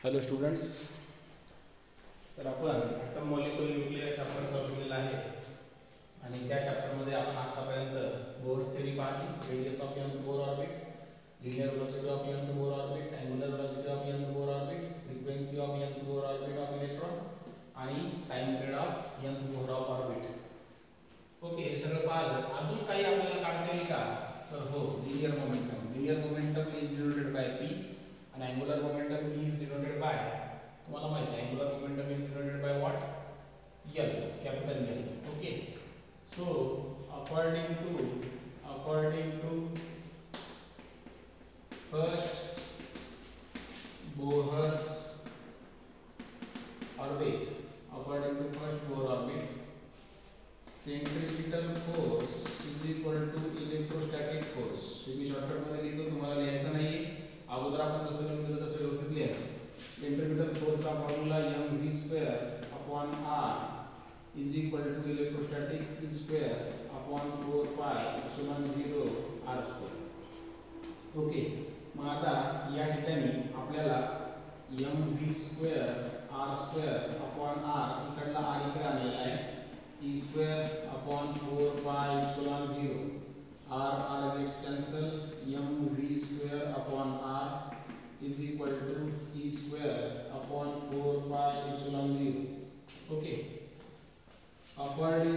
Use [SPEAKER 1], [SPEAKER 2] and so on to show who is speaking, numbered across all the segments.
[SPEAKER 1] Hello students, तर आपण atom molecular nuclear या चॅप्टर चालू केलेला आहे आणि त्या चॅप्टरमध्ये आपण आतापर्यंत बोर्स थेरी पाहिली, radius of nth Bohr orbit, linear velocity of nth Bohr orbit, angular velocity of nth Bohr orbit, frequency of nth Bohr orbit of electron आणि time period of nth Bohr of orbit. Okay, हे सगळं पाहिलं. अजून काही आपल्याला काढता येईल का? तर हो, linear momentum is denoted by p and angular momentum is denoted by, तुम्हाला माहिती आहे angular momentum is denoted by what? L, capital L. Okay, so according to first Bohr's orbit, centripetal force is equal to electrostatic force. तुम्ही shortcut मध्ये लिहितो, तुम्हाला लिहायचं नाही. अगोदर आपण जसं लिहून दिलं तसं व्यवस्थित लिहायचं. सेंट्रिपिटल फोर्सचा formula mv² upon r is equal to electrostatic c² upon 4 pi epsilon 0 r². Okay, मग आता या ठिकाणी आपल्याला mv² r² upon r, इकडला r इकडे आलेला आहे, e² upon 4 pi epsilon 0 r gets cancel, mv² upon r is equal to e² upon 4 pi epsilon 0. Okay, according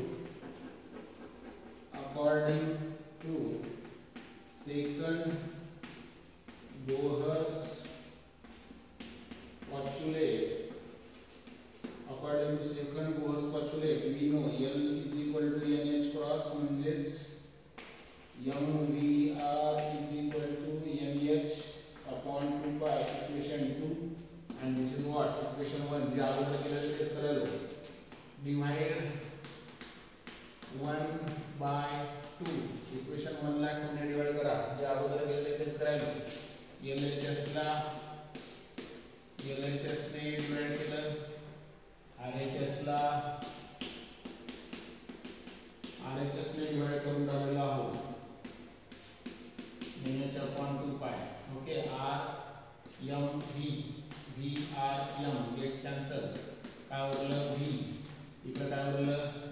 [SPEAKER 1] to second Bohr's postulate, we know L is equal to nh cross, म्हणजेच mvr is equal to nh upon 2 by equation 2, and this is what equation 1 जे अगोदर केलेलं तेच करायलो, divide 1 by 2, equation 1 ला 2 ने divide करा, जे अगोदर केलेलं तेच करायलो. LHS ने डिवाइड केलं, RHS ने डिवाइड करून टाकलेला आहोत nh upon 2 pi. Okay, r m v r m gets cancel, काय उरलं v, इकडे काय उरलं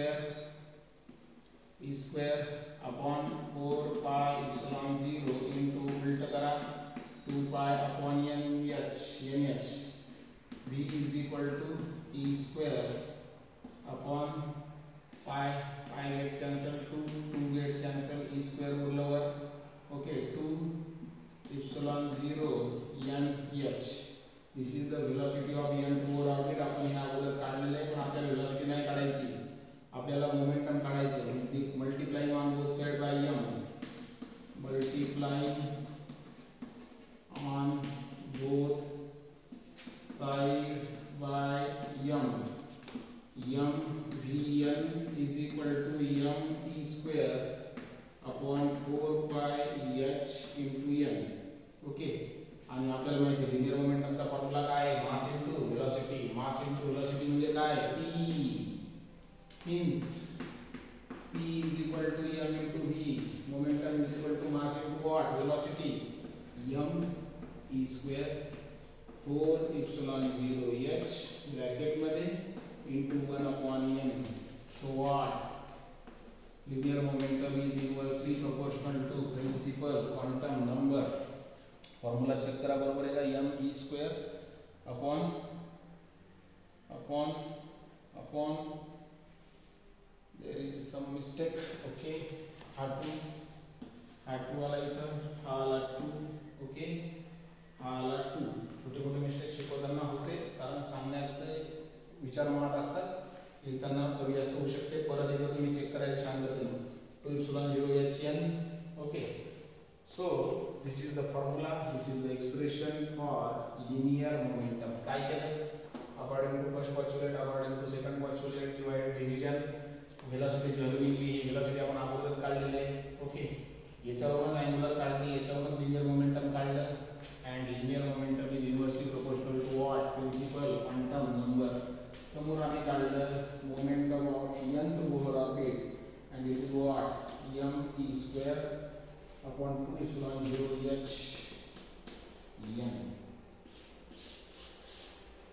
[SPEAKER 1] e² upon 4 pi epsilon 0 into उलट करा 2 pi upon nh, v is equal to e² upon pi gets cancel, 2 gets cancel, e² उरलं. Okay, 2 epsilon 0 nh, this is the velocity of nth Bohr orbit. आपण हे अगोदर काढलेलं आहे, पण आपल्याला velocity नाही काढायची, आपल्याला मोमेंटम काढायचं. Multiplying on both side by m, multiplying on both side by m, mvn is equal to me² upon 4 pi h into n. Okay, आणि आपल्याला माहिती आहे लिनियर मोमेंटमचा फॉर्म्युला काय आहे, mass into velocity. Mass into velocity म्हणजे काय, p. Since p is equal to m into v, momentum is equal to mass into what, velocity, m e² 4 epsilon 0 h bracket मध्ये into 1 upon n. So what, linear momentum is inversely proportional to principal quantum number. Formula check करा, बरोबर आहे का, m e² upon there is some mistake. Okay, हा 2 आला इथं, हा आला 2. ओके, हा आला 2. छोटे मोठे मिस्टेक शिकवताना होते, कारण सांगण्याचे विचार मनात असतात, लिहिताना कमी जास्त होऊ शकते. परत एकदा तुम्ही चेक करायला शांततेने. 2 epsilon 0 hn. Okay, so this is the formula, this is the expression for linear momentum. काय केलं, according to first postulate, according to second postulate, divide division, velocity value निघली, ही velocity आपण अगोदरच काढलेली आहे. ओके, याच्यावरून अँग्युलर काढली, याच्यावरून लिनियर मोमेंटम काढलं, and linear momentum is inversely proportional to what, principal quantum number. समोर आम्ही काढलं momentum of nth Bohr orbit, and it is what, m e² upon 2 epsilon 0 h n.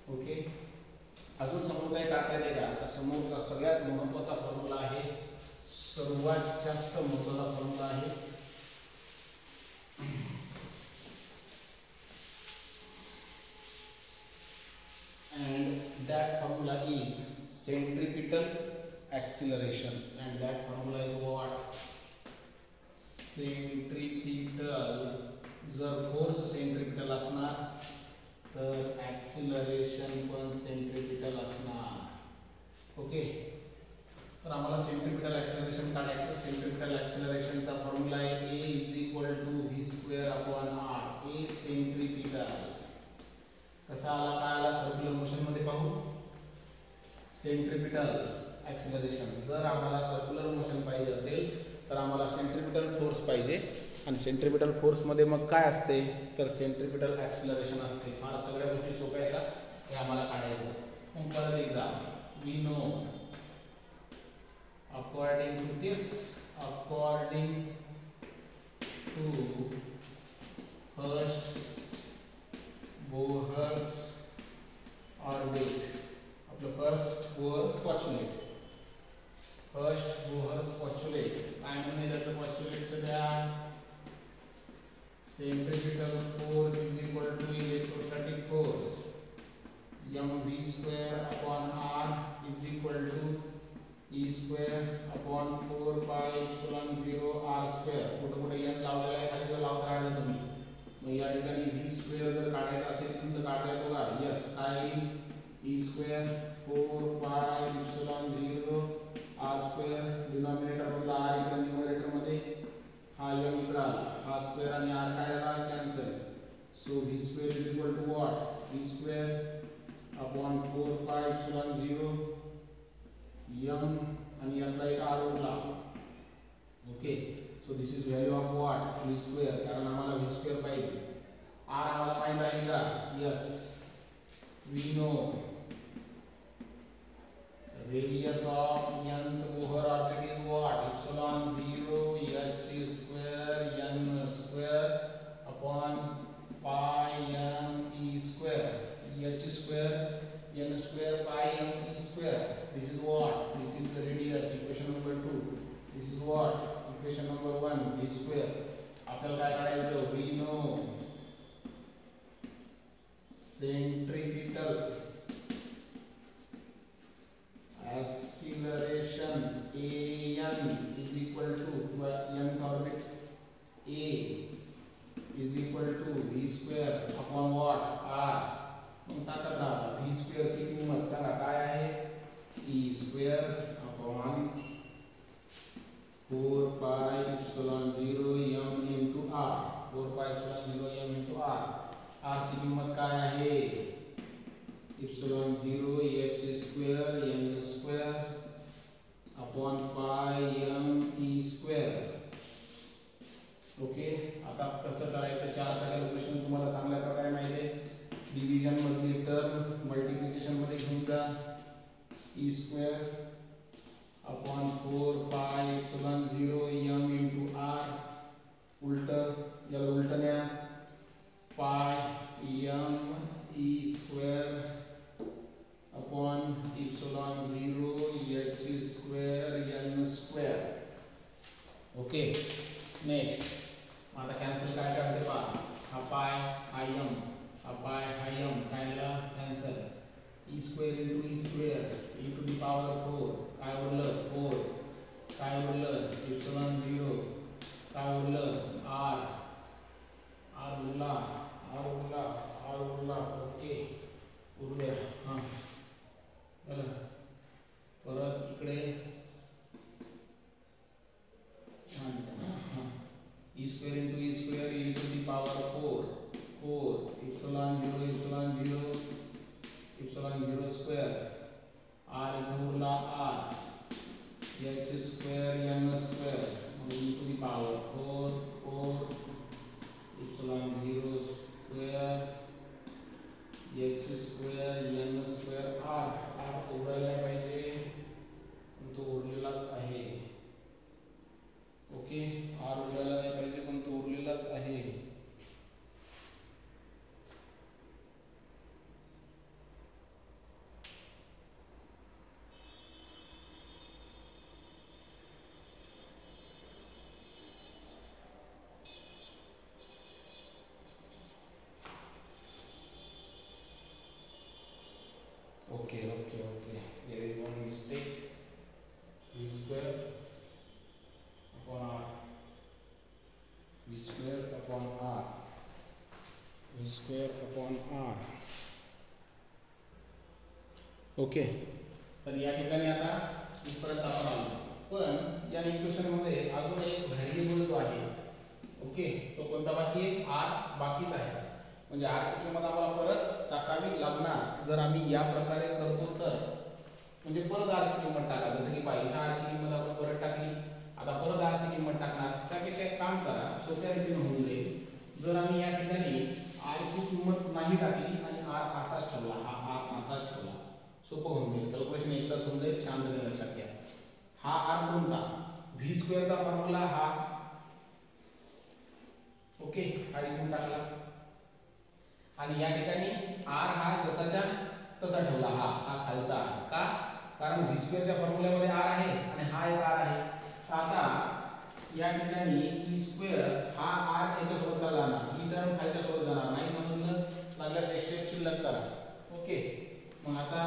[SPEAKER 1] Okay, अजून समोर काय काढता येते का? तर समोरचा सगळ्यात महत्त्वाचा फॉर्म्युला आहे, सर्वात जास्त महत्त्वाचा फॉर्म्युला आहे, and that formula is centripetal acceleration, and that formula is what? Centripetal. जर फोर्स सेंट्रिपिटल असणार तर ऍक्सिलरेशन पण सेंट्रिपिटल असणार. ओके, तर आम्हाला सेंट्रिपिटल ऍक्सिलरेशन काढायचं. सेंट्रिपिटल ऍक्सिलरेशनचा फॉर्म्युला आहे a is equal to v square upon r. a centripetal कसा आला, काय आला? सर्क्युलर मोशन मध्ये पाहू. सेंट्रिपिटल ऍक्सिलरेशन, जर आम्हाला सर्क्युलर मोशन पाहिजे असेल तर आम्हाला सेंट्रिपिटल फोर्स पाहिजे, आणि सेंट्रिपिटल फोर्स मध्ये मग काय असते? तर सेंट्रिपिटल ऍक्सिलरेशन असते. फार सगळ्या गोष्टी सोप्या आहेत, हे आम्हाला काढायचं. मग परत एकदा, we know according to this, according to first Bohr's orbit, आपलं first Bohr's postulate, first Bohr's postulate काय म्हणणे त्याचं? पॉच्युलेटचं द्या. Centripetal force is equal to electrostatic force mv square upon r is equal to e square upon 4 pi epsilon 0 r square. कुठे कुठे n लावलेला आहे, खाली जर लावत राहिला तुम्ही, मग या ठिकाणी v स्क्वेअर जर काढायचा असेल तर काढता येतो का? यस, काय e square 4 pi epsilon 0 r square, denominator मधला r इकडे न्यूमरेटर मध्ये, हा m इकडे आला, हा स्क्वेअर आणि r काय आला? Cancel. So v square is equal to what? v square upon 4 pi epsilon 0 m आणि यातला एक r उरला. Okay, so this is value of what? v square, कारण आम्हाला v स्क्वेअर पाहिजे. r आम्हाला माहित आहे का? Yes, we know radius of nth Bohr orbit is what? Epsilon 0 h square n square upon pi m e square, h square n square pi m e square. This is what? This is the radius. Equation number 2. This is what? Equation number 1. v square. आपल्याला काय काढायचं? we know centripetal acceleration an is equal to nth orbit a is equal to v square upon what? r. मग टाकत राहा. v square ची किंमत सांगा काय आहे? e square upon 4 pi epsilon 0 m into r. 4 pi epsilon 0 m into r. r ची किंमत काय आहे? epsilon 0 h square n square upon pi m e square. Okay, आता कसं करायचं? चारचा कॅल्क्युलेशन तुम्हाला चांगल्या प्रकारे माहिती आहे. डिव्हिजन मधली टर्म मल्टिप्लिकेशन मध्ये घेऊन जा. e square upon 4 pi epsilon 0 m into r, उलट याला उलटण्या pi m e square upon epsilon 0 h square n square. Okay, next आता कॅन्सल काय करते पहा. हा पाय हा m, हा पाय हा m कायला cancel. e square into e square e to the power 4 काय उरलं? 4 काय उरलं? epsilon 0 काय उरलं? r, r उरला, r उरला, r उरला. ओके, उरले. हां, चला परत इकडे e square into e square e to the power 4 epsilon 0 epsilon 0 epsilon 0 square, r इथं उरला r, h square n square e to the power 4 epsilon 0 square upon r, v square upon r, v square upon r. Okay, तर या ठिकाणी आता इथपर्यंत आपण आलो. पण या इक्वेशन मध्ये अजून एक व्हेरिएबल जो आहे, ओके, तो कोणता बाकी आहे? r बाकीच आहे. म्हणजे r ची किंमत आम्हाला परत टाकावी लागणार जर आम्ही या प्रकारे करतो तर. म्हणजे परत r ची किंमत टाका. जसं की पाहिजे r ची किंमत आपण परत टाकली, आता परत r ची किंमत टाकणार. त्यापेक्षा एक काम करा, सोप्या रीतीने होऊन जाईल. जर आम्ही या ठिकाणी r ची किंमत नाही टाकली आणि r असाच ठेवला, हा r असाच ठेवला, सोपं होऊन जाईल. कॅल्क्युलेशन एकदाच होऊन जाईल. शांतपणे लक्षात घ्या. हा r कोणता? v स्क्वेअर चा फॉर्म्युला हा, ओके, हा इथून टाकला आणि या ठिकाणी r हा जसाच्या तसा ठेवला, हा खालचा r. का? कारण v स्क्वेअर च्या फॉर्म्युल्यामध्ये r आहे आणि हा एक r आहे. आता या ठिकाणी e स्क्वेअर हा r याच्या सोबत जाणार, ही टर्म खालच्या सोबत जाणार नाही. समजलं? लागल्यास एक स्टेप शिल्लक करा. ओके, मग आता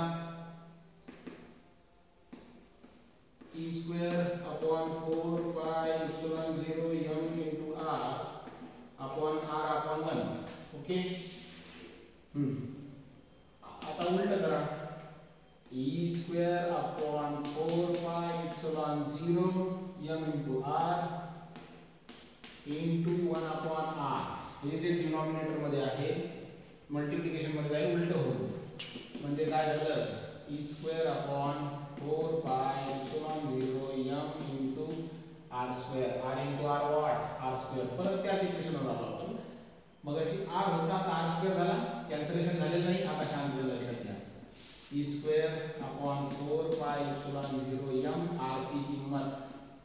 [SPEAKER 1] e square upon 4 pi epsilon 0 m into r upon r upon 1. Okay, आता उलट करा. e square upon 4 pi epsilon 0 m into r into 1 upon r. हे जे डिनॉमिनेटर मध्ये आहे, मल्टिप्लिकेशन मध्ये जाईल, उलट होईल. म्हणजे काय झालं? e square upon 4 pi epsilon 0 m into r square, r into r what? r square. परत त्याच इक्वेशनवर आलो आपण. मग अशी r होता तर r square झाला, कॅन्सलेशन झालेलं नाही. आता शांतपणे लक्षात घ्या. e square upon 4 pi epsilon 0 m, r ची किंमत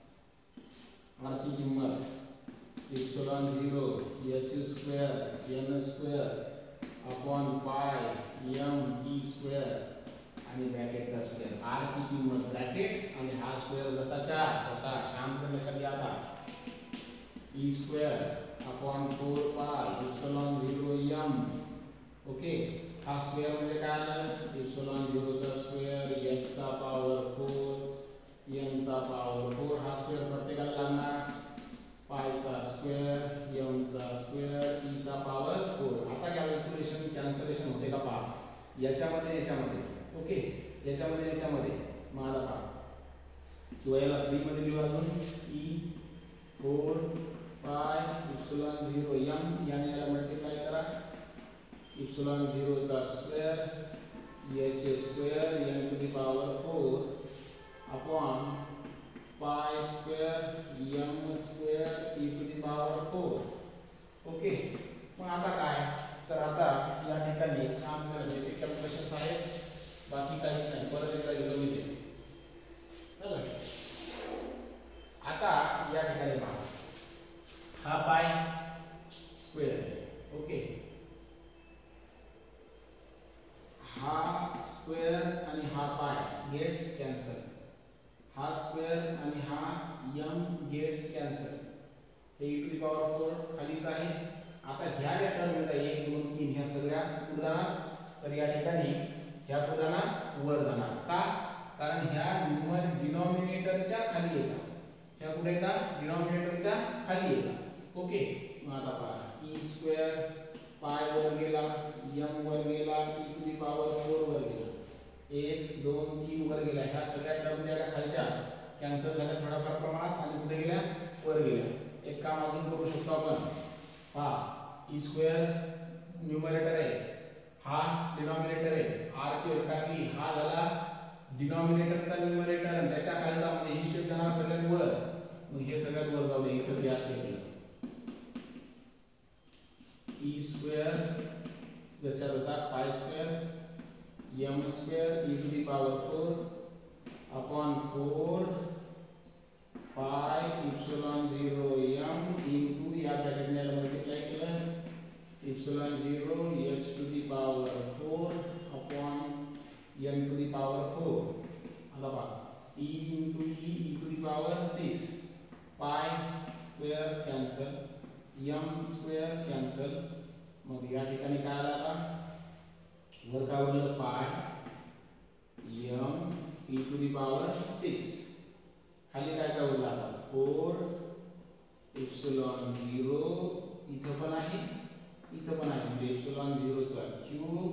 [SPEAKER 1] epsilon 0 h square n square upon pi m e square आणि ब्रॅकेटचा स्क्वेअर. r ची किंमत ब्रॅकेट आणि हा स्क्वेअर जसाच्या तसा. शांतपणे लक्षात घ्या. आता e square upon 4 pi epsilon 0 m. Okay, हा स्क्वेअर म्हणजे काय आलं? एप्सिलॉन 0 चा स्क्वेअर, h चा पॉवर 4, n चा पॉवर 4. हा स्क्वेअर प्रत्येकाला लागणार. पाय चा स्क्वेअर, m चा स्क्वेअर, e चा पॉवर 4. आता कॅल्क्युलेशन कॅन्सलेशन होते का पहा. याच्यामध्ये ओके, याच्यामध्ये मग आता पहा, किंवा याला 3 मध्ये लिहू अजून. e 4 पाय एप्सिलॉन 0 m, याने याला मल्टिप्लाय करा. एप्सिलॉन 0 चा square, h square n to the power 4 upon pi square m square e to the power 4. Okay, मग आता काय? तर आता या ठिकाणी छान बेसिक कॅल्क्युलेशन्स आहेत, बाकी काहीच नाही. परत एकदा गेलो मी ते. आता या ठिकाणी पहा, हा पाय स्क्वेअर, ओके, हा स्क्वेअर आणि हा पाय गेट्स कॅन्सल. हा स्क्वेअर आणि हा m गेट्स कॅन्सल. हे e टू द पॉवर 4 खालीच आहे. आता ह्या ज्या टर्म येतात 1 2 3 ह्या सगळ्या पुढे जाणार. तर या ठिकाणी ह्या पुढे जाणार, वर जाणार. का? कारण ह्या डिनॉमिनेटरच्या खाली येतात. ह्या कुठे येतात? डिनॉमिनेटरच्या खाली येतात. ओके, मग आता पहा, e स्क्वेअर पाय वर गेला, m वर गेला, e टू द पॉवर 4 वर गेला, 1 2 3 वर गेला. ह्या सगळ्या टर्म ज्या खालच्या कॅन्सल झाल्या थोड्याफार प्रमाणात आणि कुठे गेल्या? वर गेल्या. एक काम अजून करू शकतो आपण. पहा, e स्क्वेअर न्यूमरेटर आहे, हा डिनॉमिनेटर आहे. r ची व्हॅल्यू टाकली, हा झाला डिनॉमिनेटरचा न्यूमरेटर आणि त्याच्या खालचा, म्हणजे ही स्टेप जाणार सगळ्यात वर. मग हे सगळ्यात वर जाऊ दे, इथेच या स्टेपला e स्क्वेअर जसा जसा pi square m square e to the power 4 upon 4 pi epsilon 0 m into या ब्रॅकेटने मल्टिप्लाय केलं epsilon 0 h to the power 4 upon m to the power 4. आता पहा, e into e to the power 6, pi square cancel, m square cancel. मग या ठिकाणी काय आलं? आता वर काय उरलं? pi m e to the power 6. खाली काय काय उरलं आता 4 एप्सिलॉन 0 इथं पण आहे इथं पण आहे म्हणजे एप्सिलॉन 0 चा क्यूब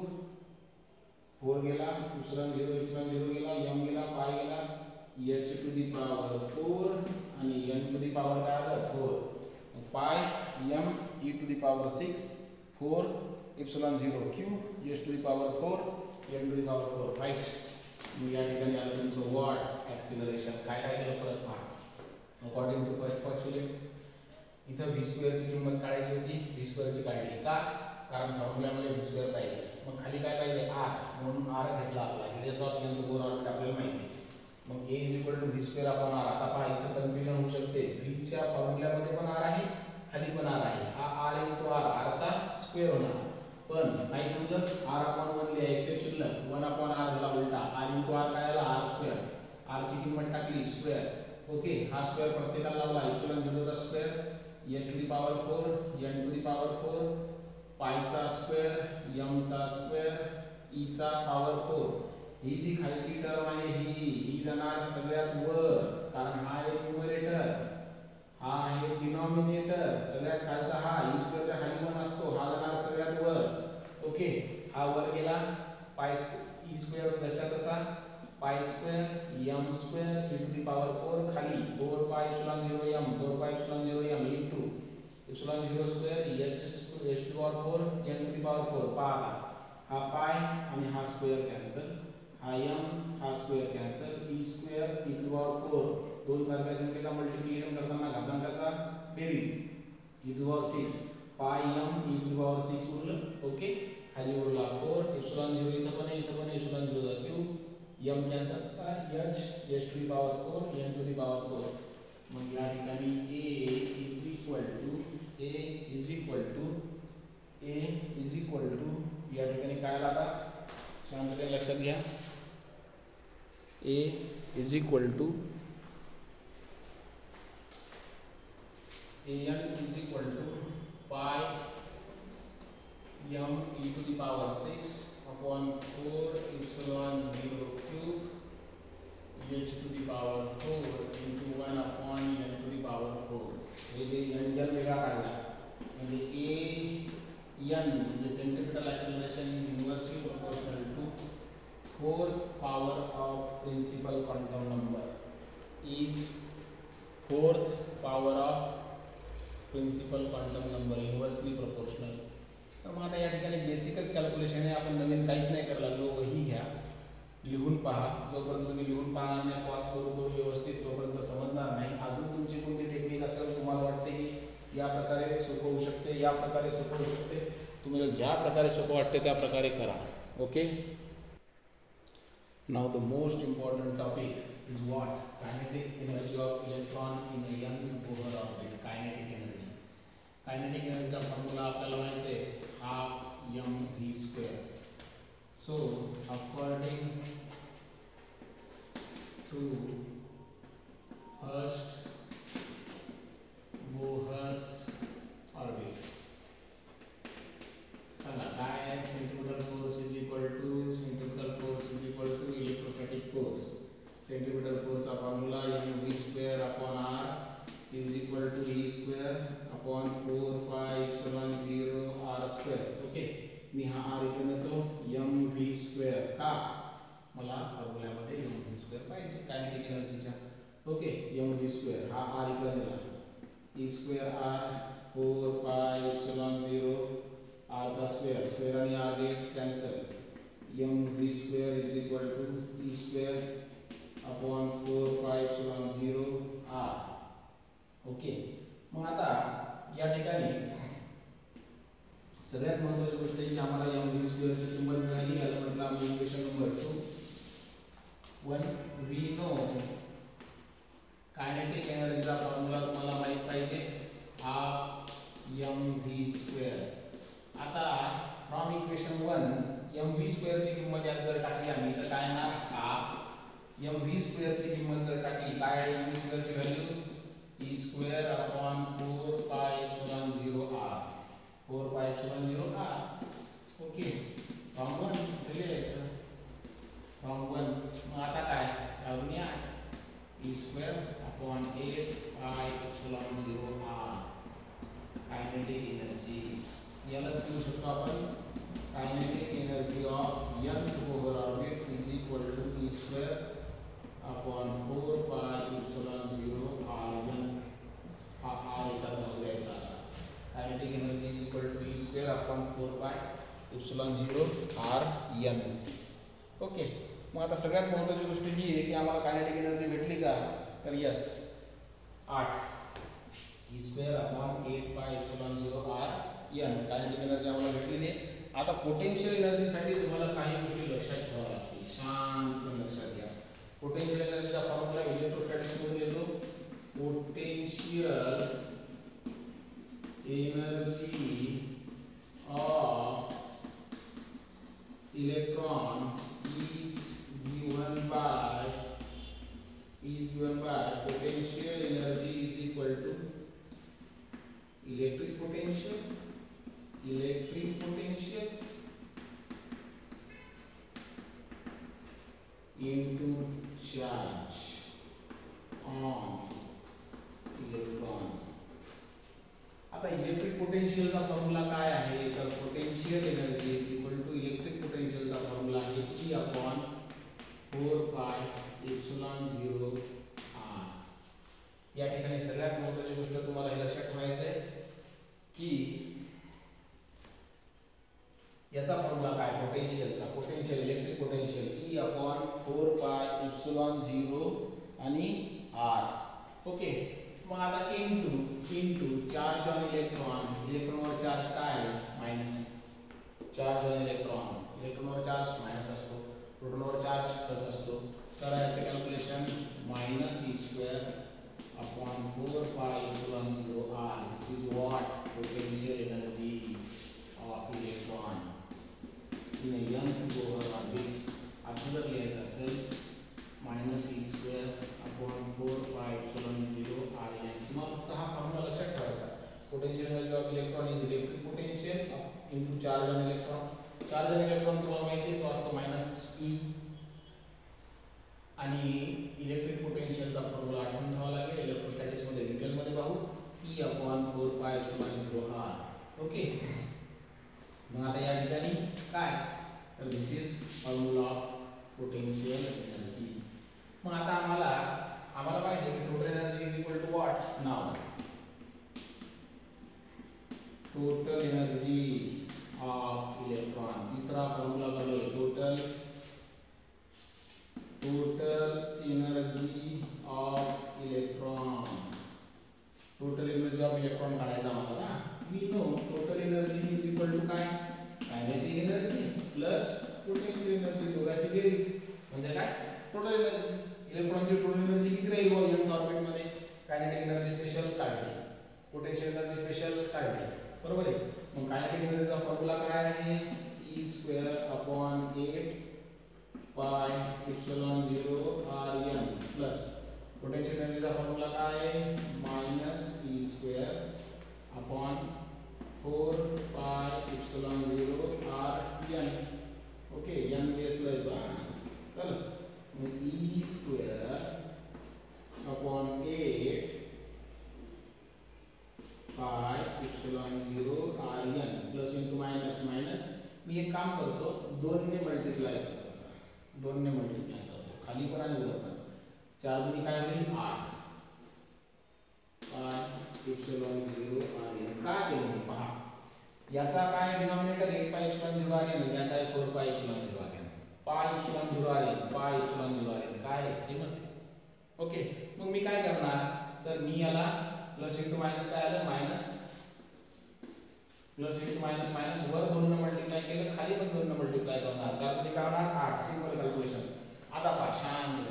[SPEAKER 1] 4 गेला एप्सिलॉन 0 गेला m गेला पाय गेला h टू दी पॉवर 4 आणि n टू दी पॉवर काय आलं 4 pi m e to the power 6 4 epsilon 0 cube h to the power 4 n to the power 4 right. मग या ठिकाणी आलं तुमचं व्हॉट ऍक्सिलरेशन काय काय केलं परत पहा अकॉर्डिंग टू फर्स्ट पोस्टुलेट इथं v स्क्वेअर ची किंमत काढायची होती v स्क्वेअर ची काढली का कारण फॉर्म्युल्यामध्ये v स्क्वेअर पाहिजे मग खाली काय पाहिजे r म्हणून r घेतला आपला radius of n Bohr orbit आपल्याला माहिती मग a v square upon r आता पहा इथं कन्फ्युजन होऊ शकते v च्या फॉर्म्युल्यामध्ये पण r आहे खाली पण r आहे हा r * r चा स्क्वेअर होणार पण नाही समजत r अपॉन 1 लिहायचे शिल्लक 1 अपॉन r झाला उलटा r * r काय आला r स्क्वेअर r ची किंमत टाकली स्क्वेअर ओके हा स्क्वेअर प्रत्येकाला लावला एप्सिलॉन 0 चा square h to the power 4 n to the power 4 pi चा स्क्वेअर m चा स्क्वेअर e चा पॉवर 4 ही जी खालची टर्म आहे ही जाणार सगळ्यात वर कारण हा आहे न्यूमरेटर हा आहे डिनॉमिनेटर सगळ्यात खालचा हा e स्क्वेअर च्या खाली 1 असतो हा जाणार सगळ्यात वर ओके हा वर गेला पाय e स्क्वेअर जसा तसा pi square m square e to the power 4 खाली 4 pi epsilon 0 m 4 pi epsilon 0 m into epsilon 0 square h to the power 4 n to the power 4 पहा हा पाय आणि हा स्क्वेअर कॅन्सल हा m हा square cancel e square e to the power 4 दोन सारख्या संख्येचा मल्टिप्लिकेशन करताना घातांकाचा बेरीज e to the power 6 pi m e to the power 6 उरलं ओके खाली उरला 4 एप्सिलॉन 0 इथं पण एप्सिलॉन 0 चा क्यूब m कॅन्सल करा h to the power 4 n to the power 4 मग या ठिकाणी a इज इक्वल टू या ठिकाणी काय आला आता शांततेने लक्षात घ्या a is equal to an is equal to pi m e to the power 6 upon 4 epsilon 0 cube h to the power 4 into 1 upon n to the power 4 हे जे n वेगळा काढला म्हणजे n म्हणजे centripetal acceleration is inversely proportional to fourth power of principal quantum number is fourth power of principal quantum number inversely proportional. तर मग आता या ठिकाणी बेसिकच कॅल्क्युलेशन आहे आपण नवीन काहीच नाही करायला लागलो वही घ्या लिहून पहा जोपर्यंत तुम्ही लिहून पाहणार नाही पॉज करू व्यवस्थित तोपर्यंत समजणार नाही अजून तुमची कोणती टेक्निक असेल तुम्हाला वाटते की या प्रकारे सोपं होऊ शकते या प्रकारे सोपं होऊ शकते तुम्हाला ज्या प्रकारे सोपं वाटते त्या प्रकारे करा okay. Now the most important topic is what kinetic energy of electron in a young Bohr orbit. Kinetic एनर्जीचा फॉर्म्युला आपल्याला माहिती आहे half mv square. So according to first Bohr's orbit सांगा काय आहे centripetal force is equal to electrostatic force. Centripetal force चा formula mv square upon r is equal to e square upon 4 pi epsilon 0 r square. Okay मी हा r इकडे नेतो mv square का मला फॉर्म्युल्यामध्ये mv स्क्वेअर पाहिजे कायनेटिक एनर्जीचा ओके mv स्क्वेअर हा r इकडे नेला e square r 4 pi epsilon 0 r चा स्क्वेअर आणि r gets cancel mv square is equal to e square upon 4 pi epsilon 0 r okay. मग आता या ठिकाणी सगळ्यात महत्त्वाची गोष्ट आहे की आम्हाला mv स्क्वेअर ची किंमत मिळाली याला म्हटलं आम्ही equation number 2 when we know kinetic एनर्जीचा फॉर्म्युला तुम्हाला माहित पाहिजे हाफ mv स्क्वेअर. आता फ्रॉम इक्वेशन 1 mv स्क्वेअर ची किंमत यात जर टाकली आम्ही तर काय येणार हाफ mv स्क्वेअर ची किंमत जर टाकली काय आहे mv स्क्वेअर ची value e square upon 4 pi epsilon 0 r 4 pi epsilon 0 r okay from 1 लिहायचं फ्रॉम 1 मग आता काय 4 e square upon 8 pi epsilon 0 r kinetic energy यालाच लिहू शकतो आपण kinetic energy of nth over orbit is equal to e square upon 4 pi epsilon 0 r n हा r याचा भाग द्यायचा kinetic energy is equal to e square upon 4 pi epsilon 0 r n okay. मग आता सगळ्यात महत्त्वाची गोष्ट ही आहे की आम्हाला कायनेटिक एनर्जी भेटली का तर yes 8 e square upon 8 pi epsilon 0 r n kinetic energy आम्हाला भेटलेली आहे. आता पोटेन्शियल एनर्जीसाठी तुम्हाला काही गोष्टी लक्षात ठेवाव्या लागतील. शांत लक्षात घ्या. पोटेन्शियल एनर्जीचा फॉर्म्युला इलेक्ट्रोस्टॅटिक्स मध्ये येतो potential energy of electron is given by potential energy is equal to electric potential into charge on electron. आता इलेक्ट्रिक पोटेन्शियलचा फॉर्म्युला काय आहे तर potential energy is equal to electric पोटेन्शियलचा फॉर्म्युला आहे E upon 4 pi epsilon 0 r. या ठिकाणी सगळ्यात महत्त्वाची गोष्ट तुम्हाला हे लक्षात ठेवायचं आहे की याचा फॉर्म्युला काय potential electric potential E upon 4 pi epsilon 0 आणि r ओके. मग आता इनटू चार्ज ऑन इलेक्ट्रॉनवर चार्ज काय आहे मायनस चार्ज ऑन इलेक्ट्रॉनवर चार्ज मायनस असतो प्रोटॉनवर चार्ज प्लस असतो. तर याचे calculation minus e square upon 4 pi epsilon 0 r this is what potential energy of electron in nth over orbit. असं जर लिहायचं असेल minus e square upon 4 pi epsilon 0 r n. मग फक्त हा फॉर्म्युला लक्षात ठेवायचा. Potential energy of electron is electric potential into charge on electron. Charge on electron तुम्हाला माहिती आहे तो असतो मायनस e आणि इलेक्ट्रिक पोटेन्शियलचा फॉर्म्युला आठवून ठेवावा लागेल. इलेक्ट्रोस्टॅटिक्स मध्ये डिटेल मध्ये पाहू E upon 4 pi epsilon 0 r okay. मग आता या ठिकाणी काय तर this is formula of potential energy. मग आता आम्हाला पाहिजे की total energy is equal to what now total energy of electron. तिसरा फॉर्म्युला चालू आहे total energy of electron. Total energy of electron काढायचा आम्हाला ना. We know total energy is equal to काय kinetic energy plus potential energy दोघांची बेरीज म्हणजे काय टोटल एनर्जी. इलेक्ट्रॉनची टोटल एनर्जी किती राहील nth ऑर्बिट मध्ये कायनेटिक एनर्जी स्पेशल काढली पोटेन्शियल एनर्जी स्पेशल काढली बरोबर आहे. मग कायनेटिक एनर्जीचा फॉर्म्युला काय आहे E square upon 8 pi epsilon 0 r n plus potential एनर्जीचा फॉर्म्युला काय आहे minus E square upon 4 pi epsilon 0 r n okay. n base ला येतो चल मग E square upon 8 pi epsilon 0 r n plus into minus minus. मी एक काम करतो 2 ने मल्टिप्लाय करतो खाली पण आणि वर पण. 4 दुनी काय होईल 8 पाय एप्सिलॉन 0 r n. काय केलं पहा याचा काय denominator 8 pi epsilon 0 r n याचा आहे 4 pi epsilon 0 r n pi epsilon 0 r n pi epsilon 0 r n काय सेमच आहे ओके. मग मी काय करणार तर मी याला प्लस इनटू मायनस काय आलं minus plus into minus minus वर 2 ने मल्टिप्लाय केलं खाली पण 2 ने मल्टिप्लाय करणार. तर तुम्ही काय होणार 8 सिंपल कॅल्क्युलेशन. आता पहा शांत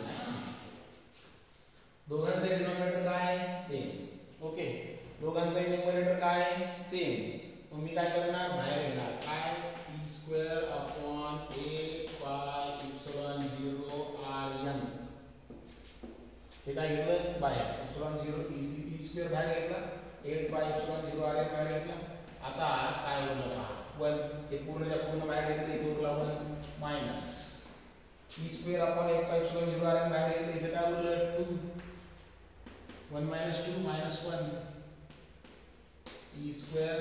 [SPEAKER 1] दोघांचा डिनॉमिनेटर काय सेम ओके. दोघांचा न्यूमरेटर काय सेम. मग मी काय करणार बाहेर घेणार काय E square upon 8 pi epsilon 0 r n. हे काय घेतलं बाहेर एप्सिलॉन 0 E स्क्वेअर बाहेर घेतला 8 पाय एप्सिलॉन 0 r n बाहेर घेतला. आता काय उरलं पहा 1 हे पूर्णच्या पूर्ण बाहेर घेतलं इथे उरला 1 minus E square upon 8 pi epsilon 0 r n बाहेर घेतलं इथे काय उरलं 2 1 minus 2 minus 1 e square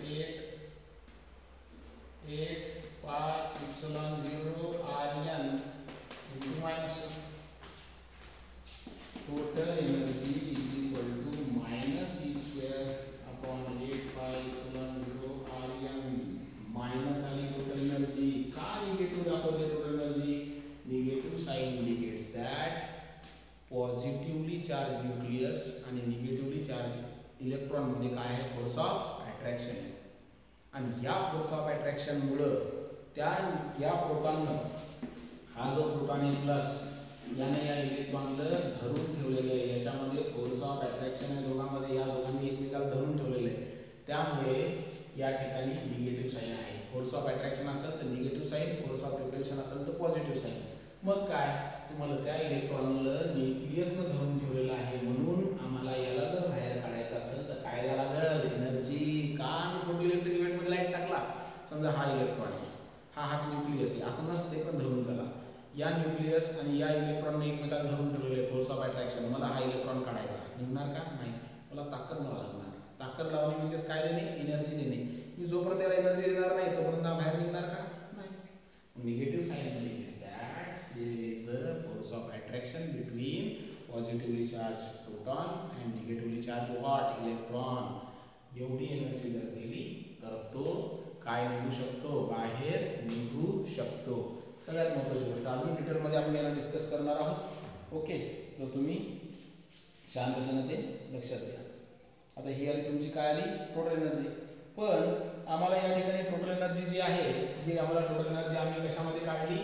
[SPEAKER 1] 8 pi epsilon 0 rn into minus 1. Total energy is equal to minus e square upon 8 pi epsilon 0 rn minus आणि total energy. का negative दाखवते total energy? Negative sign indicates that positively charge nucleus आणि negatively charge electron मध्ये काय आहे? Force of attraction आहे. आणि या फोर्स ऑफ अट्रॅक्शन मुळे या प्रोटॉननं हा जो प्रोटॉन आहे प्लस याने या इलेक्ट्रॉनला धरून ठेवलेले आहे. याच्यामध्ये फोर्स ऑफ अट्रॅक्शन आहे दोघांमध्ये. या दोघांनी एकमेकाला धरून ठेवलेले आहे. त्यामुळे या ठिकाणी निगेटिव्ह साइन आहे. फोर्स ऑफ अट्रॅक्शन असेल तर negative sign, force of repulsion असेल तर पॉझिटिव्ह साइन. मग काय तुम्हाला त्या इलेक्ट्रॉनला न्यूक्लियसनं धरून ठेवलेलं आहे. म्हणून आम्हाला याला जर बाहेर काढायचं असेल तर काय लागेल? एनर्जी. का फोटोइलेक्ट्रिक इव्हेंटमध्ये लाईट टाकला, समजा हा इलेक्ट्रॉन आहे, हा न्यूक्लियस आहे, असं नसते पण धरून चला. या न्यूक्लियस आणि या इलेक्ट्रॉनने एकमेकाला धरून ठेवलेले फोर्स ऑफ अट्रॅक्शन. मला हा इलेक्ट्रॉन काढायचा, निघणार का? नाही. मला ताकद लावावी लागणार. ताकद लावणे म्हणजेच काय देणे? एनर्जी देणे. मी जोपर्यंत त्याला एनर्जी देणार नाही तोपर्यंत बाहेर निघणार का? नाही. Negative sign indicates that there is a force of attraction between positively charge proton and negatively charge what? Electron. एवढी एनर्जी जर दिली तर तो काय निघू शकतो? बाहेर निघू शकतो. सगळ्यात महत्त्वाची गोष्ट. अजून डिटेलमध्ये आपण याला डिस्कस करणार आहोत. ओके, तर तुम्ही शांततेने ते लक्षात घ्या. आता ही आली तुमची काय आली? Total energy. पण आम्हाला या ठिकाणी टोटल एनर्जी जी आहे, जी आम्हाला टोटल एनर्जी आम्ही कशामध्ये काढली?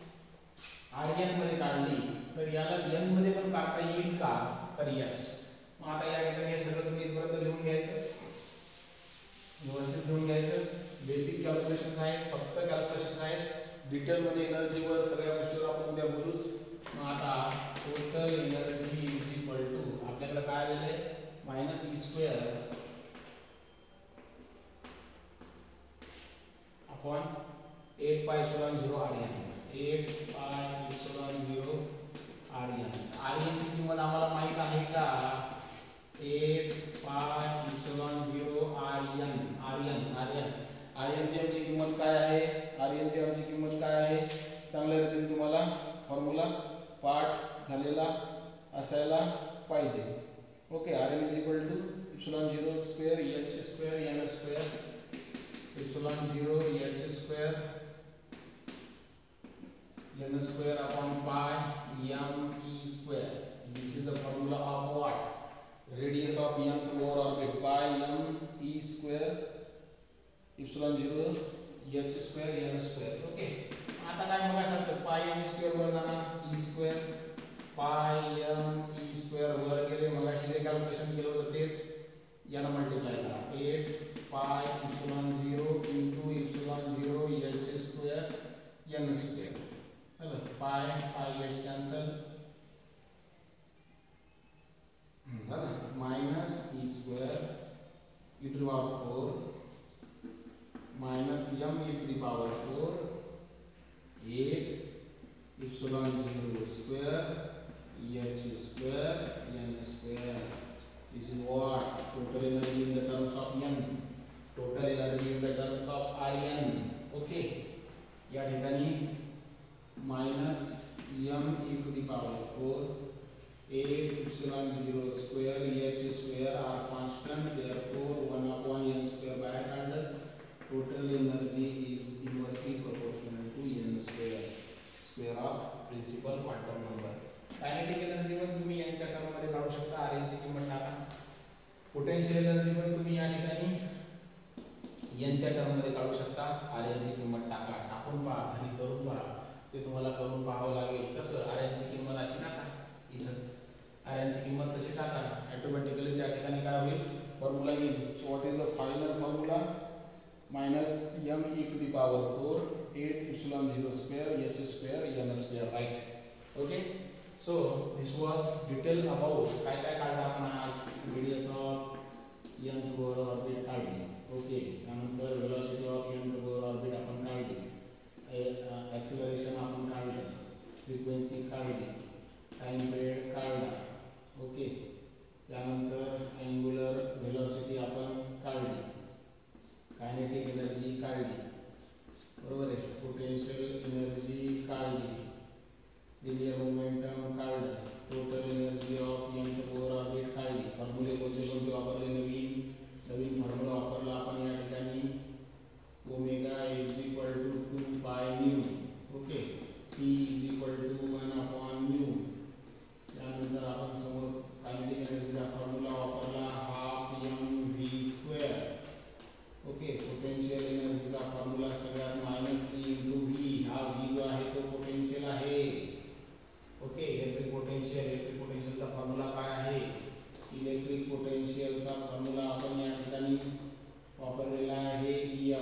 [SPEAKER 1] आरएन मध्ये काढली. तर याला एन मध्ये पण काढता येईल का? तर यस. मग आता या ठिकाणी हे सगळं तुम्ही इथपर्यंत लिहून घ्यायचं, व्यवस्थित लिहून घ्यायचं. बेसिक कॅल्क्युलेशन्स आहेत, फक्त कॅल्क्युलेशन्स आहेत. डिटेलमध्ये एनर्जीवर सगळ्या गोष्टीवर आपण उद्या बोलूच. मग आता total energy is equal to आपल्याकडे काय आलेलं आहे? Minus E square upon 8 pi epsilon 0 RN. 8 pi epsilon 0 RN. RN ची किंमत आम्हाला माहित आहे का? 8 पाय एप्सिलॉन 0 आरएन. आरएन ची आमची किंमत काय आहे? आरएन ची आमची किंमत काय आहे? चांगल्या रीतीने तुम्हाला फॉर्म्युला पाठ झालेला असायला पाहिजे. Okay, RN is equal to epsilon 0 square H square N square. Epsilon 0 H square n square upon pi m e square. This is the formula of what? Radius of nth lower orbit pi m e square epsilon 0 h square n square. Okay. आता काय बघायचं? pi m square वर जाणार e square pi m e square वर गेले. मगाशी जे calculation केलं होतं तेच याला मल्टिप्लाय करा. 8 pi epsilon 0 into epsilon 0 h square n square. Pi gets cancelled. Minus e square e to the power 4 minus m e to the power 4 8 epsilon 0 square h square n square. This is what? Total energy in the terms of n. Total energy in the terms of Rn. Okay. या ठिकाणी minus m e to the power 4 8 epsilon 0 square h square are constant, therefore 1 upon n square बाहेर काढलं. Total energy is inversely proportional to n square, square of principal quantum number. Kinetic energy पण तुम्ही यांच्या term मध्ये काढू शकता. Rn ची किंमत टाका. पोटेन्शियल एनर्जी पण तुम्ही या ठिकाणी यांच्या टर्म मध्ये काढू शकता. Rn ची किंमत टाका. टाकून पहा, घरी करून पहा. ते तुम्हाला करून पाहावं लागेल. कसं? Rn ची किंमत अशी टाका. इथं Rn ची किंमत कशी टाका? ऑटोमॅटिकली त्या ठिकाणी काय होईल? फॉर्म्युला येईल. So what is the final formula? minus m e to the power 4 8 epsilon 0 square h square n square. Right? Okay. So this was detail about काय काय काढलं आपण आज. Radius of nth lower orbit काढली. Okay. त्यानंतर velocity of nth lower orbit आपण काढली. Acceleration आपण काढलं, फ्रिक्वेन्सी काढली, टाइम पिरियड काढला. ओके. -E into V. हा व्ही जो आहे तो पोटेन्शियल आहे. ओके, इलेक्ट्रिक पोटेन्शियलचा फॉर्म्युला काय आहे? इलेक्ट्रिक पोटेन्शियलचा फॉर्म्युला आपण या ठिकाणी वापरलेला आहे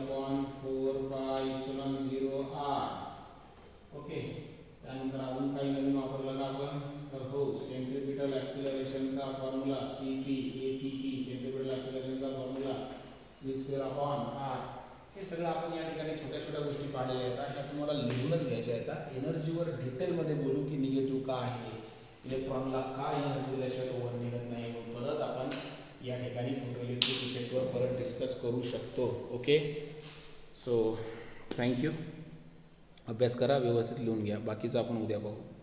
[SPEAKER 1] E/4πε0r. ओके, त्यानंतर अजून काही नवीन वापरलं का आपण? तर हो, सेंट्रिपिटल ॲक्सिलरेशनचा फॉर्म्युला CP ACP, सेंट्रिपिटल ॲक्सिलरेशनचा फॉर्म्युला v²/r. हे सगळं आपण या ठिकाणी छोट्या छोट्या गोष्टी पाहिलेल्या आहेत. ह्या तुम्हाला लिहूनच घ्यायच्या आहेत. एनर्जीवर डिटेलमध्ये बोलू की निगेटिव्ह का आहे, इलेक्ट्रॉनला का एनर्जी दिल्याशिवाय वर निघत नाही, परत आपण या ठिकाणी फोटोइलेक्ट्रिक इफेक्टवर परत डिस्कस करू शकतो. Okay, so thank you. अभ्यास करा, व्यवस्थित लिहून घ्या. बाकीचं आपण उद्या पाहू.